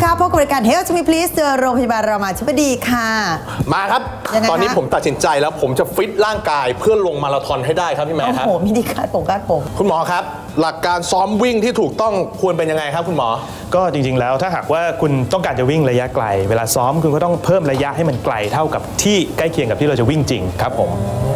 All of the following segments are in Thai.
ค่ะพบกับรายการ Health to Me Please โรงพยาบาลรามาธิบดีค่ะมาครับตอนนี้ผมตัดสินใจแล้วผมจะฟิตร่างกายเพื่อลงมาราธอนให้ได้ครับพี่แม่ครับโอ้โหมีดีคาดผมคุณหมอครับหลักการซ้อมวิ่งที่ถูกต้องควรเป็นยังไงครับคุณหมอก็จริงๆแล้วถ้าหากว่าคุณต้องการจะวิ่งระยะไกลเวลาซ้อมคุณก็ต้องเพิ่มระยะให้มันไกลเท่ากับที่ใกล้เคียงกับที่เราจะวิ่งจริงครับผม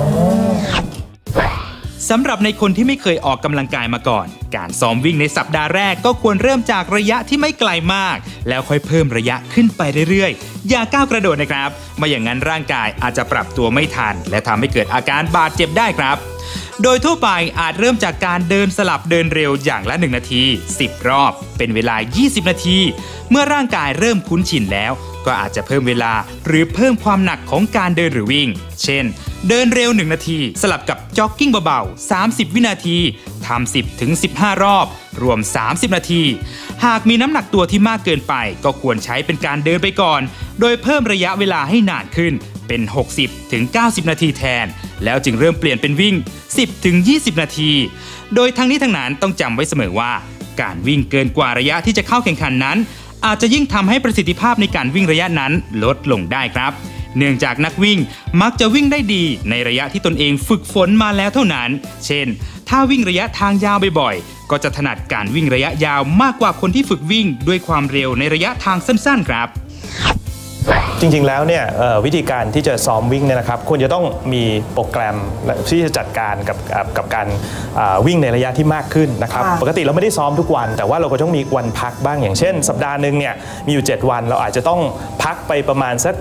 สำหรับในคนที่ไม่เคยออกกำลังกายมาก่อนการซ้อมวิ่งในสัปดาห์แรกก็ควรเริ่มจากระยะที่ไม่ไกลมากแล้วค่อยเพิ่มระยะขึ้นไปเรื่อยๆอย่าก้าวกระโดดนะครับไม่อย่างนั้นร่างกายอาจจะปรับตัวไม่ทันและทำให้เกิดอาการบาดเจ็บได้ครับโดยทั่วไปอาจเริ่มจากการเดินสลับเดินเร็วอย่างละ1นาที10รอบเป็นเวลา20นาทีเมื่อร่างกายเริ่มคุ้นชินแล้วก็อาจจะเพิ่มเวลาหรือเพิ่มความหนักของการเดินหรือวิ่งเช่นเดินเร็ว1นาทีสลับกับจ็อกกิ้งเบาๆ30วินาทีทำ10ถึง15รอบรวม30นาทีหากมีน้ำหนักตัวที่มากเกินไปก็ควรใช้เป็นการเดินไปก่อนโดยเพิ่มระยะเวลาให้นานขึ้นเป็น60ถึง90นาทีแทนแล้วจึงเริ่มเปลี่ยนเป็นวิ่ง10ถึง20นาทีโดยทั้งนี้ทั้งนั้นต้องจำไว้เสมอว่าการวิ่งเกินกว่าระยะที่จะเข้าแข่งขันนั้นอาจจะยิ่งทำให้ประสิทธิภาพในการวิ่งระยะนั้นลดลงได้ครับเนื่องจากนักวิ่งมักจะวิ่งได้ดีในระยะที่ตนเองฝึกฝนมาแล้วเท่านั้นเช่นถ้าวิ่งระยะทางยาวบ่อยๆก็จะถนัดการวิ่งระยะยาวมากกว่าคนที่ฝึกวิ่งด้วยความเร็วในระยะทางสั้นๆครับจริงๆแล้วเนี่ยวิธีการที่จะซ้อมวิ่งเนี่ยนะครับควรจะต้องมีโปรแกรมที่จะจัดการกับการวิ่งในระยะที่มากขึ้นนะครับปกติเราไม่ได้ซ้อมทุกวันแต่ว่าเราก็ต้องมีวันพักบ้างอย่างเช่นสัปดาห์หนึ่งเนี่ยมีอยู่7วันเราอาจจะต้องพักไปประมาณสัก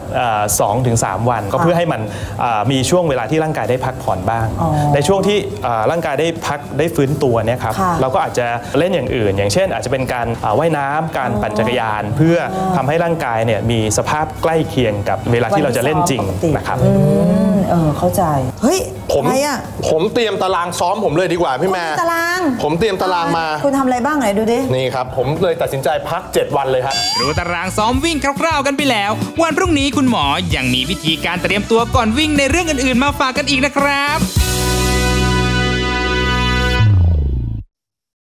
2-3 วันก็เพื่อให้มันมีช่วงเวลาที่ร่างกายได้พักผ่อนบ้างในช่วงที่ร่างกายได้พักได้ฟื้นตัวเนี่ยครับเราก็อาจจะเล่นอย่างอื่นอย่างเช่นอาจจะเป็นการว่ายน้ำการปั่นจักรยานเพื่อทำให้ร่างกายเนี่ยมีสภาพใกล้เคียงกับเวลาที่เราจะเล่นจริงนะครับเข้าใจเฮ้ยผมเตรียมตารางซ้อมผมเลยดีกว่าพี่แม่ตารางผมเตรียมตารางมาคุณทำอะไรบ้างไหนดูดินี่ครับผมเลยตัดสินใจพัก7วันเลยครับรู้ตารางซ้อมวิ่งคร่าวๆกันไปแล้ววันพรุ่งนี้คุณหมอยังมีวิธีการเตรียมตัวก่อนวิ่งในเรื่องอื่นๆมาฝากกันอีกนะครับ